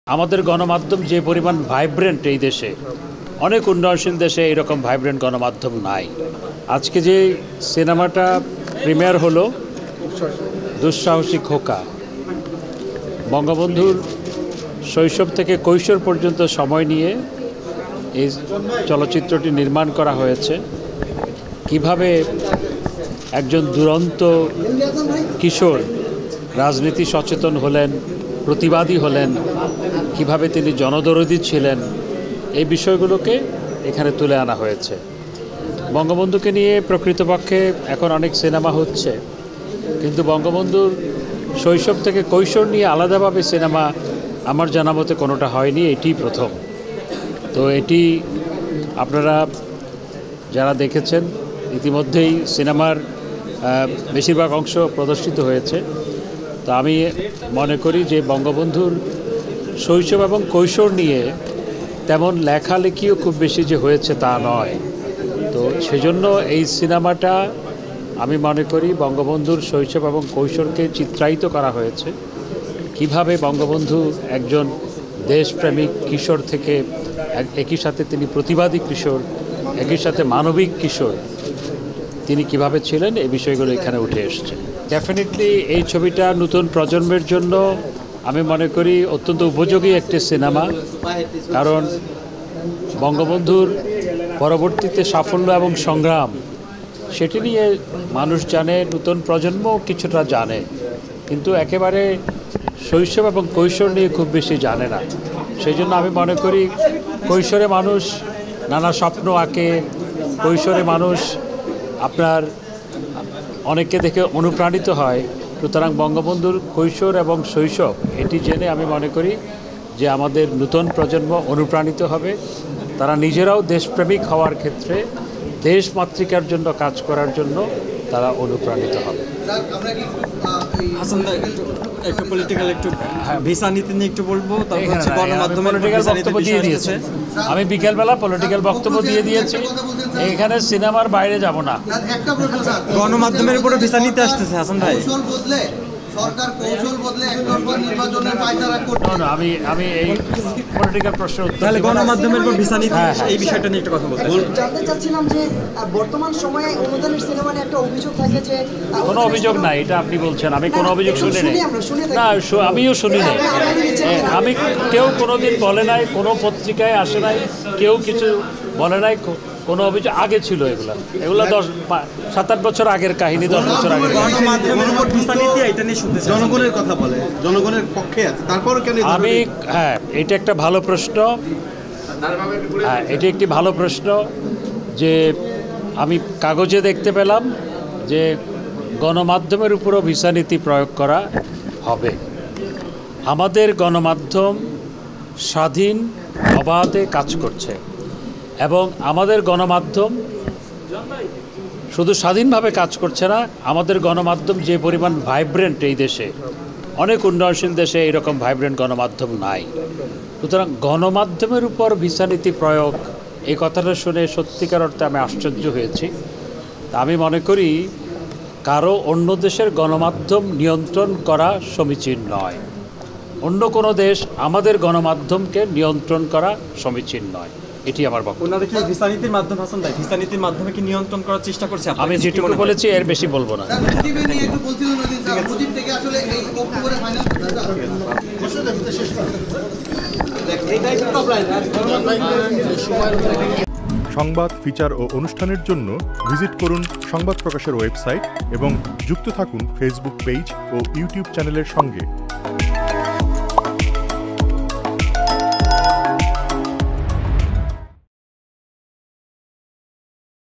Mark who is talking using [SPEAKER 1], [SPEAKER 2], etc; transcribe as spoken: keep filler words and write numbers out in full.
[SPEAKER 1] আমাদের গণমাধ্যম যে পরিমাণ ভাইব্রেন্ট এই দেশে, অনেক উন্নয়নশীল দেশে এরকম ভাইব্রেন্ট গণমাধ্যম নাই। আজকে যে সিনেমাটা প্রিমিয়ার হলো দুঃসাহসী খোকা, বঙ্গবন্ধুর শৈশব থেকে কৈশোর পর্যন্ত সময় নিয়ে এই চলচ্চিত্রটি নির্মাণ করা হয়েছে। কিভাবে একজন দুরন্ত কিশোর রাজনীতি সচেতন হলেন, প্রতিবাদী হলেন, কিভাবে তিনি জনদরদী ছিলেন, এই বিষয়গুলোকে এখানে তুলে আনা হয়েছে। বঙ্গবন্ধুকে নিয়ে প্রকৃতপক্ষে এখন অনেক সিনেমা হচ্ছে, কিন্তু বঙ্গবন্ধুর শৈশব থেকে কৈশোর নিয়ে আলাদাভাবে সিনেমা আমার জানা মতে কোনোটা হয়নি, এটি প্রথম। তো এটি আপনারা যারা দেখেছেন ইতিমধ্যেই সিনেমার বেশিরভাগ অংশ প্রদর্শিত হয়েছে। তো আমি মনে করি যে বঙ্গবন্ধুর শৈশব এবং কৈশোর নিয়ে তেমন লেখালেখিও খুব বেশি যে হয়েছে তা নয়। তো সেজন্য এই সিনেমাটা আমি মনে করি বঙ্গবন্ধুর শৈশব এবং কৈশোরকে চিত্রায়িত করা হয়েছে। কিভাবে বঙ্গবন্ধু একজন দেশপ্রেমিক কিশোর থেকে একই সাথে তিনি প্রতিবাদী কিশোর, একই সাথে মানবিক কিশোর তিনি কিভাবে ছিলেন, এই বিষয়গুলো এখানে উঠে এসছে। ডেফিনেটলি এই ছবিটা নতুন প্রজন্মের জন্য আমি মনে করি অত্যন্ত উপযোগী একটি সিনেমা, কারণ বঙ্গবন্ধুর পরবর্তীতে সাফল্য এবং সংগ্রাম সেটি নিয়ে মানুষ জানে, নতুন প্রজন্ম কিছুটা জানে, কিন্তু একেবারে শৈশব এবং কৈশোর নিয়ে খুব বেশি জানে না। সেই জন্য আমি মনে করি কৈশোরে মানুষ নানা স্বপ্ন আঁকে, কৈশোরে মানুষ আপনার অনেককে দেখে অনুপ্রাণিত হয়। সুতরাং বঙ্গবন্ধুর কৈশোর এবং শৈশব এটি জেনে আমি মনে করি যে আমাদের নতুন প্রজন্ম অনুপ্রাণিত হবে, তারা নিজেরাও দেশপ্রেমিক হওয়ার ক্ষেত্রে দেশমাতৃকার জন্য কাজ করার জন্য তারা অনুপ্রাণিত হবে।
[SPEAKER 2] হাসান ভাই একটু পলিটিক্যাল একটু ভিসা নীতি নিয়ে একটু বলবো, তারপর হচ্ছে গণমাধ্যমের
[SPEAKER 1] পলিটিক্যাল বক্তব্য দিয়ে দিয়েছে। আমি বিকেলবেলা পলিটিক্যাল বক্তব্য দিয়ে দিয়েছি, এখানে সিনেমার বাইরে যাব না।
[SPEAKER 2] গণমাধ্যমের উপরে ভিসা নিতে আসতেছে হাসান ভাই।
[SPEAKER 3] সরকার কৌশল বদলে একতরফা নির্বাচনের পায়তারা করছে।
[SPEAKER 1] না, আমি আমি এই পলিটিক্যাল প্রশ্নের উত্তর
[SPEAKER 2] তাহলে গণমাধ্যমের উপর ভিসা নিতে এই বিষয়টা নিয়ে একটু কথা বলতে
[SPEAKER 4] জানতে চাচ্ছিলাম যে বর্তমান সময়ে অনুদানের সিনেমা নিয়ে একটা অভিযোগ থাকে যে
[SPEAKER 1] কোনো অভিযোগ নাই, এটা আপনি বলছেন, আমি কোনো অভিযোগ শুনি নাই। না, আমিও শুনি নাই, আমি কেউ কোনোদিন বলে নাই, কোনো পত্রিকায় আসে নাই, কেউ কিছু বলে নাই, কোনো অভিযোগ আগে ছিল। এগুলো এগুলো দশ সাত আট বছর আগের কাহিনী, দশ বছর আগের।
[SPEAKER 3] জনগণের কথা বলে, জনগণের পক্ষে আছে, তারপর কেন
[SPEAKER 1] আমি হ্যাঁ এটা একটা ভালো প্রশ্ন, হ্যাঁ এটি একটি ভালো প্রশ্ন যে আমি কাগজে দেখতে পেলাম যে গণমাধ্যমের উপরও ভিসা নীতি প্রয়োগ করা হবে। আমাদের গণমাধ্যম স্বাধীন অবাধে কাজ করছে এবং আমাদের গণমাধ্যম শুধু স্বাধীনভাবে কাজ করছে না, আমাদের গণমাধ্যম যে পরিমাণ ভাইব্রেন্ট এই দেশে, অনেক উন্নয়নশীল দেশে এরকম ভাইব্রেন্ট গণমাধ্যম নাই। সুতরাং গণমাধ্যমের উপর ভিসা নীতি প্রয়োগ, এই কথাটা শুনে সত্যিকার অর্থে আমি আশ্চর্য হয়েছি। তা আমি মনে করি কারো অন্য দেশের গণমাধ্যম নিয়ন্ত্রণ করা সমীচীন নয়। অন্য কোনো দেশ আমাদের গণমাধ্যমকে নিয়ন্ত্রণ করা সমীচীন নয়, এটি আমার বক্তব্য।
[SPEAKER 2] ওনারা কি ভিসা নীতির মাধ্যমে হাসান ভাই ভিসা নীতির মাধ্যমে কি নিয়ন্ত্রণ করার চেষ্টা করছে?
[SPEAKER 1] আমি যেটুকু বলেছি এর বেশি বলবো না।
[SPEAKER 5] সংবাদ, ফিচার ও অনুষ্ঠানের জন্য ভিজিট করুন সংবাদ প্রকাশের ওয়েবসাইট এবং যুক্ত থাকুন ফেসবুক পেজ ও ইউটিউব চ্যানেলের সঙ্গে।